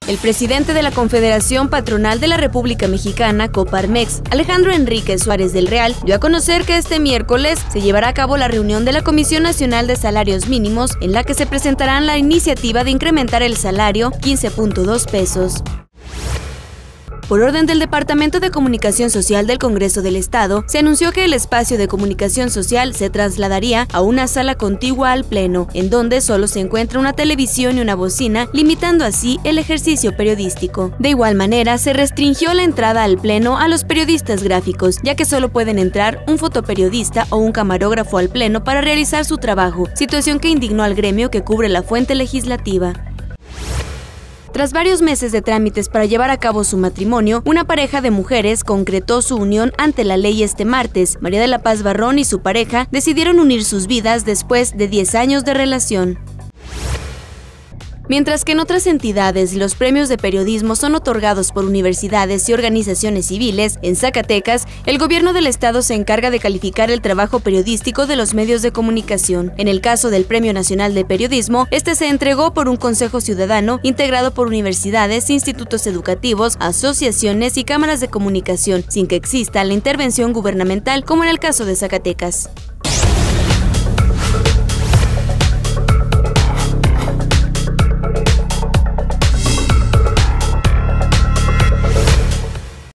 El presidente de la Confederación Patronal de la República Mexicana, Coparmex, Alejandro Enrique Suárez del Real, dio a conocer que este miércoles se llevará a cabo la reunión de la Comisión Nacional de Salarios Mínimos, en la que se presentará la iniciativa de incrementar el salario 15.2 pesos. Por orden del Departamento de Comunicación Social del Congreso del Estado, se anunció que el espacio de comunicación social se trasladaría a una sala contigua al Pleno, en donde solo se encuentra una televisión y una bocina, limitando así el ejercicio periodístico. De igual manera, se restringió la entrada al Pleno a los periodistas gráficos, ya que solo pueden entrar un fotoperiodista o un camarógrafo al Pleno para realizar su trabajo, situación que indignó al gremio que cubre la fuente legislativa. Tras varios meses de trámites para llevar a cabo su matrimonio, una pareja de mujeres concretó su unión ante la ley este martes. María de la Paz Barrón y su pareja decidieron unir sus vidas después de 10 años de relación. Mientras que en otras entidades los premios de periodismo son otorgados por universidades y organizaciones civiles, en Zacatecas, el gobierno del estado se encarga de calificar el trabajo periodístico de los medios de comunicación. En el caso del Premio Nacional de Periodismo, este se entregó por un consejo ciudadano integrado por universidades, institutos educativos, asociaciones y cámaras de comunicación, sin que exista la intervención gubernamental como en el caso de Zacatecas.